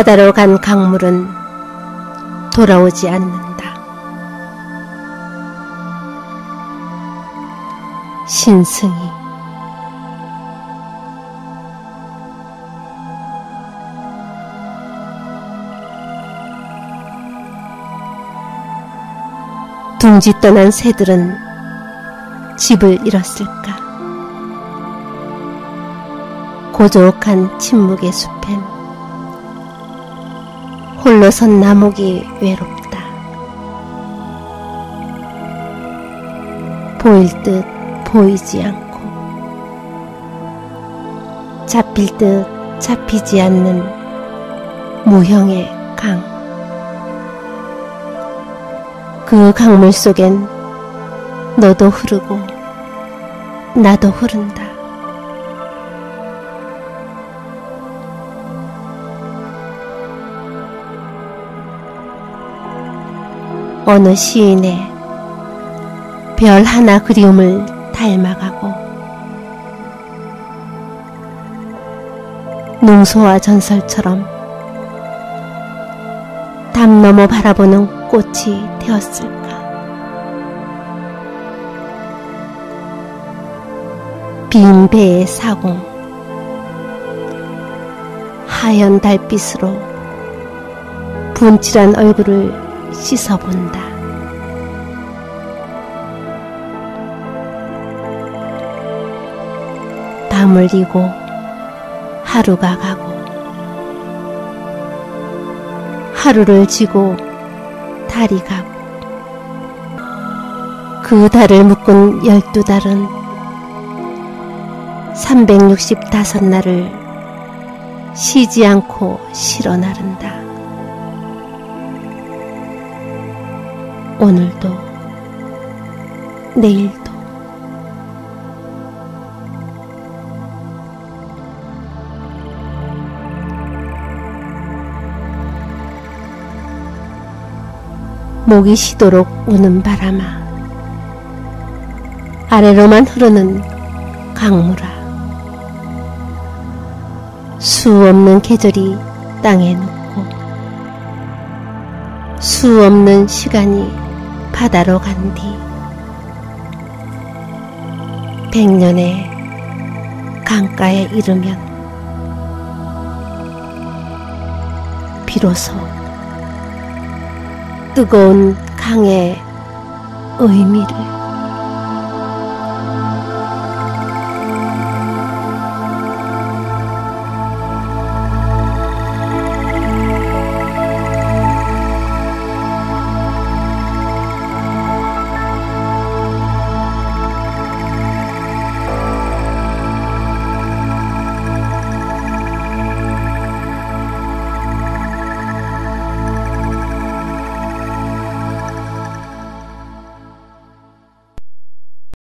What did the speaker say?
바다로 간 강물은 돌아오지 않는다. 신승이. 둥지 떠난 새들은 집을 잃었을까? 고독한 침묵의 숲엔 홀로 선 나목이 외롭다. 보일 듯 보이지 않고 잡힐 듯 잡히지 않는 무형의 강. 그 강물 속엔 너도 흐르고 나도 흐른다. 어느 시인의 별 하나 그리움을 닮아가고 농소와 전설처럼 담 넘어 바라보는 꽃이 되었을까? 빈 배의 사공, 하얀 달빛으로 분칠한 얼굴을 씻어본다. 밤을 이고 하루가 가고 하루를 지고 달이 가고 그 달을 묶은 12달은 365날을 쉬지 않고 실어 나른다. 오늘도 내일도 목이 쉬도록 우는 바람아, 아래로만 흐르는 강물아, 수 없는 계절이 땅에 눕고 수 없는 시간이 바다로 간 뒤 100년의 강가에 이르면 비로소 뜨거운 강의 의미를